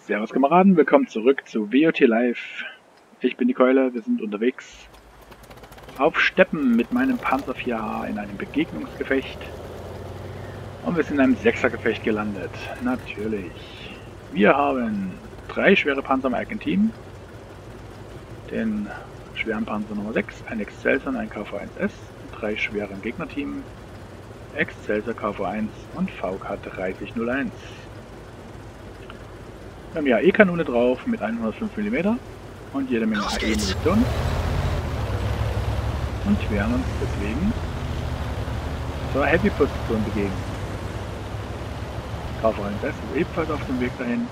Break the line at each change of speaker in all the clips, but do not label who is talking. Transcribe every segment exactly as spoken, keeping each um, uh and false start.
Servus Kameraden, willkommen zurück zu W O T Live. Ich bin die Keule, wir sind unterwegs auf Steppen mit meinem Panzer vier H in einem Begegnungsgefecht. Und wir sind in einem Sechsergefecht gelandet. Natürlich. Wir haben drei schwere Panzer im eigenen Team. Den schweren Panzer Nummer sechs, ein Excelsior und ein K V eins S. Drei schwere im Gegnerteam. Excelsior, K V eins und V K dreißig null eins. Wir haben ja E-Kanone drauf mit hundertfünf Millimeter und jede Menge H E-Munition. Und werden uns deswegen zur Heavy-Position begeben. K V eins S ist ebenfalls auf dem Weg dahin.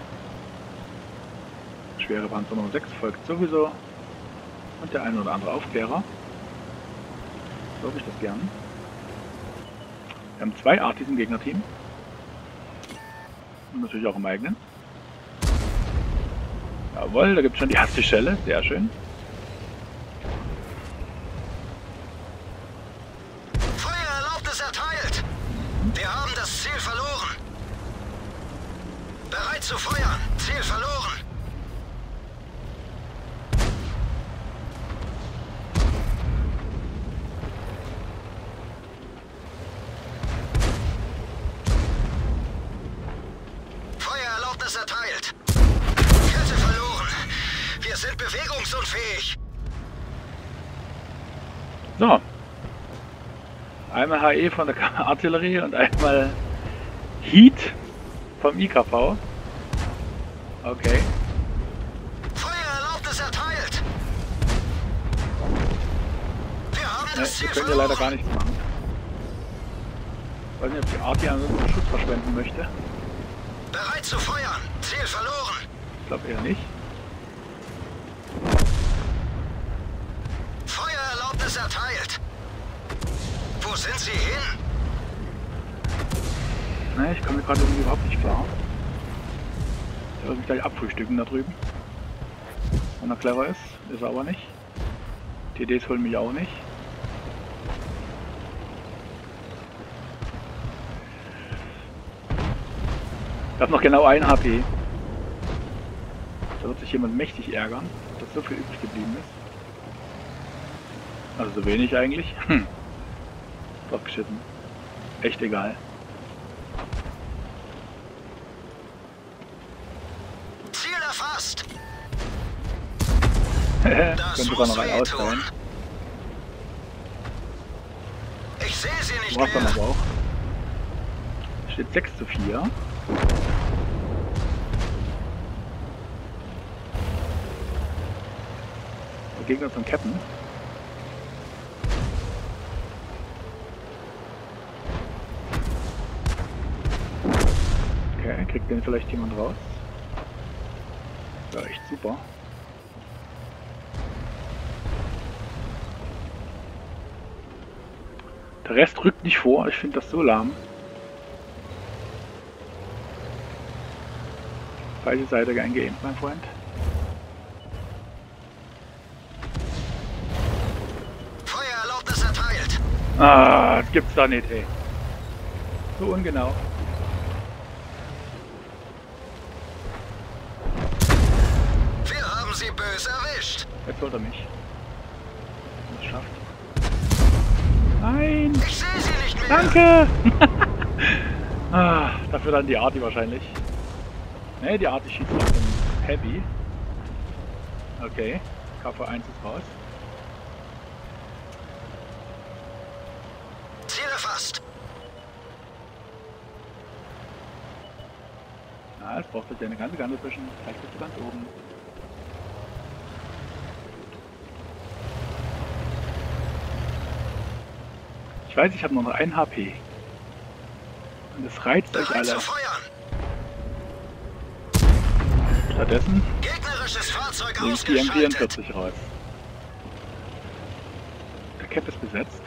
Schwere Panzer Nummer sechs folgt sowieso. Und der eine oder andere Aufklärer. So habe ich das gern. Wir haben zwei Artis im Gegnerteam. Und natürlich auch im eigenen. Jawohl, da gibt es schon die erste Schelle, sehr schön.
Feuererlaubnis erteilt! Wir haben das Ziel verloren. Bereit zu feuern, Ziel verloren. Feuererlaubnis erteilt. Wir sind bewegungsunfähig.
So. Einmal H E von der Artillerie und einmal Heat vom I K V. Okay.
Feuererlaubnis erteilt. Wir haben das Ziel
Wir können ja leider gar nichts machen. Ich weiß nicht, ob die Arti ansonsten Schutz verschwenden möchte.
Bereit zu feuern. Ziel verloren.
Ich glaube eher nicht.
Feuererlaubnis erteilt. Wo sind Sie hin?
Ne, ich komme gerade irgendwie überhaupt nicht klar. Ich werde mich gleich abfrühstücken da drüben. Wenn er clever ist, ist er aber nicht. Die Ds holen mich auch nicht. Ich habe noch genau ein H P. Da wird sich jemand mächtig ärgern, dass so viel übrig geblieben ist. Also so wenig eigentlich. Hm. Drauf geschissen. Echt egal.
Ziel erfasst.
Könnte sogar noch ein ausfallen.
Ich sehe sie nicht
Braucht dann
mehr.
aber auch. Steht sechs zu vier. Der Gegner zum Cappen. Okay, kriegt den vielleicht jemand raus? Ja, echt super. Der Rest rückt nicht vor, ich finde das so lahm. Falsche Seite eingeaimt, mein Freund.
Feuererlaubnis erteilt.
Ah, gibt's da nicht, ey. So ungenau.
Wir haben sie böse erwischt.
Jetzt holt er mich. Wenn er es schafft. Nein!
Ich sehe sie nicht mehr.
Danke! Ah, dafür dann die Arti wahrscheinlich. Ne, die Arti schießt auf den Heavy. Okay, K V eins ist raus.
Ziel erfasst.
Na, es braucht jetzt eine ganze Ganze zwischen. Vielleicht bist du ganz oben. Ich weiß, ich habe nur noch ein H P. Und es reizt euch
Bereit
alle.
zu feuern.
Stattdessen
Gegnerisches Fahrzeug
nehme ich die M
ausgeschaltet.
vierundvierzig raus. Der Cap ist besetzt.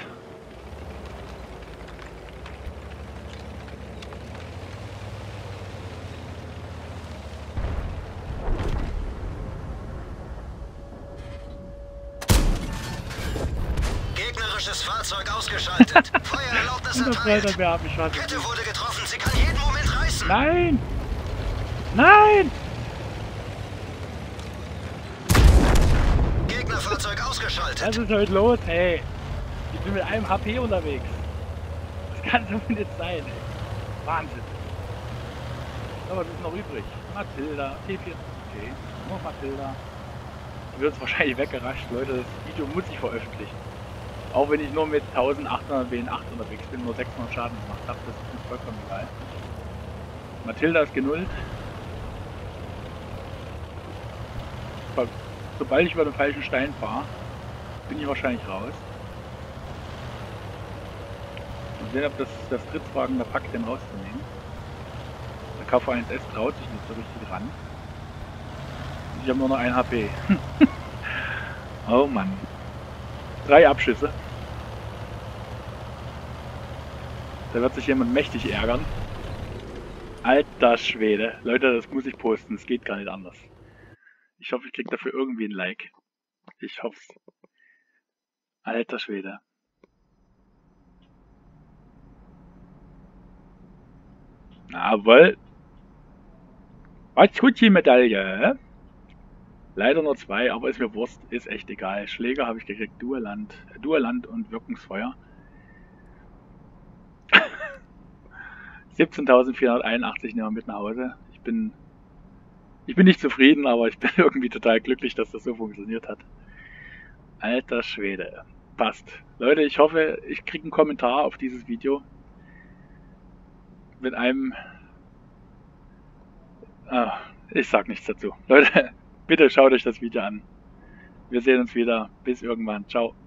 Gegnerisches Fahrzeug ausgeschaltet. Feuererlaubnis
Und das
erteilt.
Reiter, wir haben mich schon.
Kette wurde getroffen. Sie kann jeden Moment reißen.
Nein! Nein!
Gegnerfahrzeug ausgeschaltet.
Was ist heute los, ey? Ich bin mit einem H P unterwegs. Das kann so nicht sein, ey. Wahnsinn. Aber was ist noch übrig? Matilda, T vier. Okay, nur Matilda. Die wird wahrscheinlich weggerascht, Leute. Das Video muss ich veröffentlichen. Auch wenn ich nur mit eintausendachthundert W N acht unterwegs bin, nur sechshundert Schaden gemacht habe, das ist mir vollkommen egal. Matilda ist genullt. Sobald ich über den falschen Stein fahre, bin ich wahrscheinlich raus. Mal sehen, ob das, das Trittwagen da packt, den rauszunehmen. Der K V eins S traut sich nicht so richtig ran. Ich habe nur noch ein H P. Oh Mann. Drei Abschüsse. Da wird sich jemand mächtig ärgern. Alter Schwede. Leute, das muss ich posten. Es geht gar nicht anders. Ich hoffe, ich kriege dafür irgendwie ein Like. Ich hoffe es. Alter Schwede. Jawohl. Gucci-Medaille. Leider nur zwei, aber ist mir Wurst. Ist echt egal. Schläger habe ich gekriegt. Dualand. Dualand und Wirkungsfeuer. siebzehntausendvierhunderteinundachtzig nehmen wir mit nach Hause. Ich bin, ich bin nicht zufrieden, aber ich bin irgendwie total glücklich, dass das so funktioniert hat. Alter Schwede. Passt. Leute, ich hoffe, ich kriege einen Kommentar auf dieses Video. Mit einem... Ah, ich sag nichts dazu. Leute, bitte schaut euch das Video an. Wir sehen uns wieder. Bis irgendwann. Ciao.